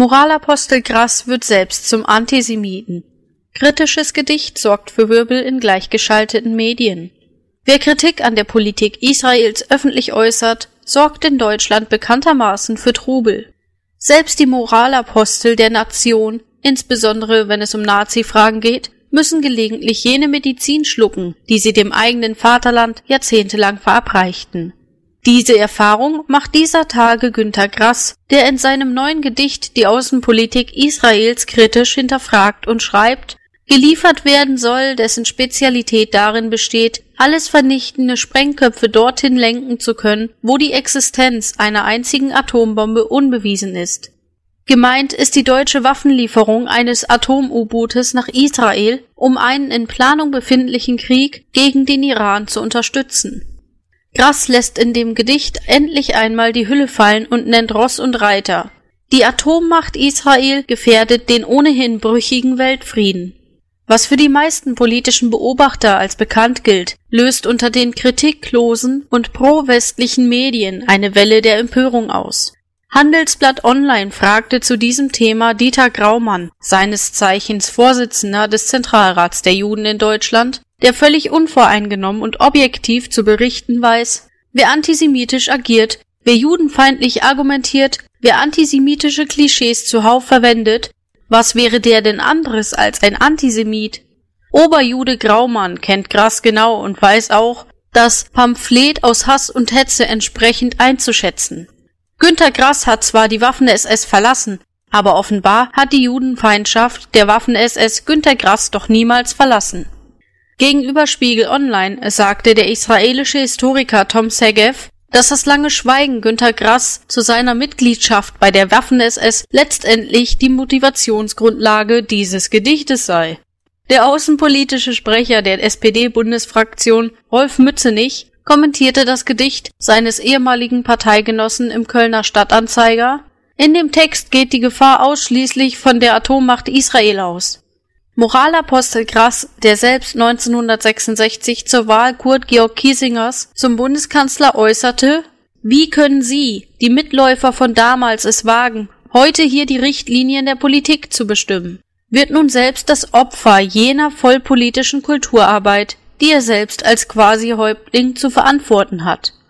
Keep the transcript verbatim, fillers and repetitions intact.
Moralapostel Grass wird selbst zum Antisemiten. Kritisches Gedicht sorgt für Wirbel in gleichgeschalteten Medien. Wer Kritik an der Politik Israels öffentlich äußert, sorgt in Deutschland bekanntermaßen für Trubel. Selbst die Moralapostel der Nation, insbesondere wenn es um Nazi-Fragen geht, müssen gelegentlich jene Medizin schlucken, die sie dem eigenen Vaterland jahrzehntelang verabreichten. Diese Erfahrung macht dieser Tage Günter Grass, der in seinem neuen Gedicht die Außenpolitik Israels kritisch hinterfragt und schreibt: Geliefert werden soll, dessen Spezialität darin besteht, alles vernichtende Sprengköpfe dorthin lenken zu können, wo die Existenz einer einzigen Atombombe unbewiesen ist. Gemeint ist die deutsche Waffenlieferung eines Atom-U-Bootes nach Israel, um einen in Planung befindlichen Krieg gegen den Iran zu unterstützen. Grass lässt in dem Gedicht endlich einmal die Hülle fallen und nennt Ross und Reiter. Die Atommacht Israel gefährdet den ohnehin brüchigen Weltfrieden. Was für die meisten politischen Beobachter als bekannt gilt, löst unter den kritiklosen und pro-westlichen Medien eine Welle der Empörung aus. Handelsblatt Online fragte zu diesem Thema Dieter Graumann, seines Zeichens Vorsitzender des Zentralrats der Juden in Deutschland, der völlig unvoreingenommen und objektiv zu berichten weiß: Wer antisemitisch agiert, wer judenfeindlich argumentiert, wer antisemitische Klischees zuhauf verwendet, was wäre der denn anderes als ein Antisemit? Oberjude Graumann kennt Grass genau und weiß auch, das Pamphlet aus Hass und Hetze entsprechend einzuschätzen. Günter Grass hat zwar die Waffen-S S verlassen, aber offenbar hat die Judenfeindschaft der Waffen-S S Günter Grass doch niemals verlassen. Gegenüber Spiegel Online sagte der israelische Historiker Tom Segev, dass das lange Schweigen Günter Grass zu seiner Mitgliedschaft bei der Waffen-S S letztendlich die Motivationsgrundlage dieses Gedichtes sei. Der außenpolitische Sprecher der S P D-Bundesfraktion, Rolf Mützenich, kommentierte das Gedicht seines ehemaligen Parteigenossen im Kölner Stadtanzeiger: In dem Text geht die Gefahr ausschließlich von der Atommacht Israel aus. Moralapostel Grass, der selbst neunzehnhundertsechsundsechzig zur Wahl Kurt Georg Kiesingers zum Bundeskanzler äußerte: Wie können Sie, die Mitläufer von damals, es wagen, heute hier die Richtlinien der Politik zu bestimmen? Wird nun selbst das Opfer jener vollpolitischen Kulturarbeit, die er selbst als Quasi-Häuptling zu verantworten hat.